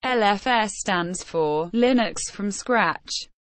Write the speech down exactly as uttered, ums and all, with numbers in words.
L F S stands for Linux from Scratch.